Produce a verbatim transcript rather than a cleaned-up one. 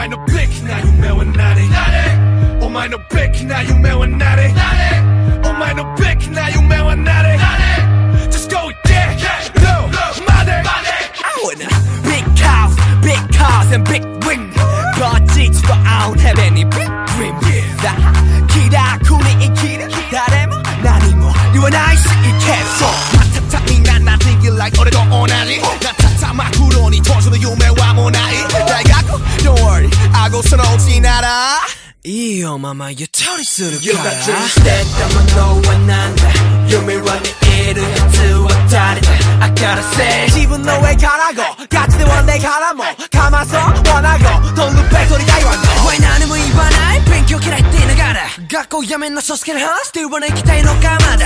のべきな夢は何？お前のべきな夢は何？お前のべきな夢は何？ Just go get low money. I want a big house, big cars and big ring. But it's but I don't have any big dream. だ嫌くに生きる誰も何も言わないしいけそうまたたみんな Nothing you like 俺と同じたたま黒に当初の夢はもうない大学 Don't worry I go そのうちならいいよママゆとりするから You got dreams してたものはなんだ夢はにいるやつは誰だ I gotta say 自分の上から go ガチでワンデーからもかまそう wanna go 飛ぶべ取りたいわ No お前何も言わない勉強嫌いって言いながら学校やめんのそすけの話って言わない行きたいのかまだ